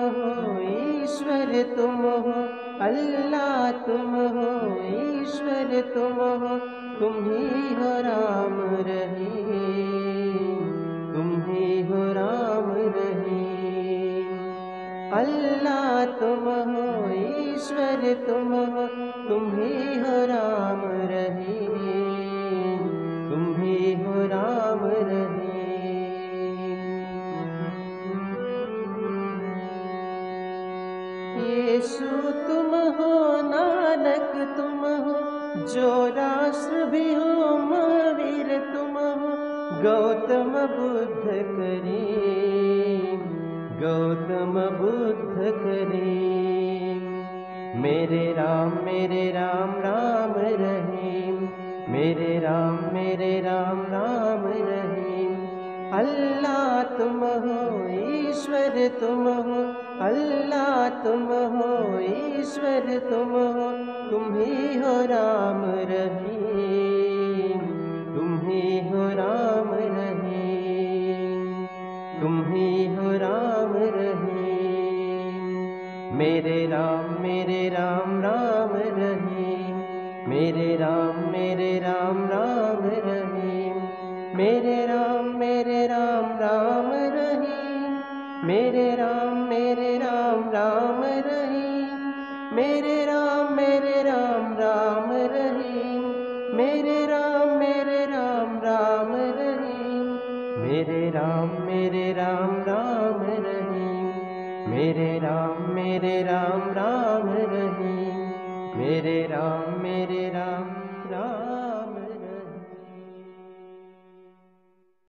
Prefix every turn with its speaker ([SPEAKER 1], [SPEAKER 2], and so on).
[SPEAKER 1] हो, ईश्वर तुम हो, अल्लाह तुम हो, ईश्वर तुम हो, तुम ही हो राम रहीम, तुम ही हो राम रहीम। अल्लाह तुम हो, ईश्वर तुम हो, तुम ही हो राम रहीम, तुम ही हो राम रहीम। यीशु तुम हो, नानक तुम हो, जो राष्ट्र भी हो, महावीर तुम हो, गौतम बुद्ध करीम, गौतम बुद्ध करीम। मेरे राम राम रहीम, मेरे राम राम रहीम। अल्लाह तुम हो, ईश्वर तुम हो, अल्लाह तुम हो, ईश्वर तुम हो, तुम ही हो राम रहीम, तुम ही हो राम रहीम, तुम ही हो राम रहीम। मेरे राम राम रहीम, मेरे राम राम रहीम। मेरे राम राम रहीम, मेरे राम राम रहीम। मेरे राम राम रहीम, मेरे राम राम रहीम। मेरे राम राम रहीम, मेरे राम राम रहीम। मेरे राम राम